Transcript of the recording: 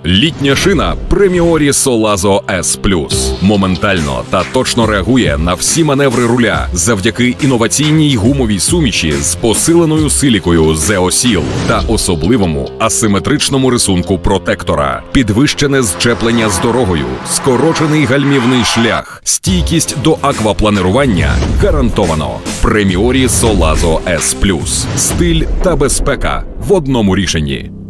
Літня шина Premiori Solazo S+. Моментально та точно реагує на всі маневри руля завдяки інноваційній гумовій суміші з посиленою силікою ZeoSeal та особливому асиметричному рисунку протектора. Підвищене зчеплення з дорогою, скорочений гальмівний шлях, стійкість до аквапланирування гарантовано. Premiori Solazo S+. Стиль та безпека в одному рішенні.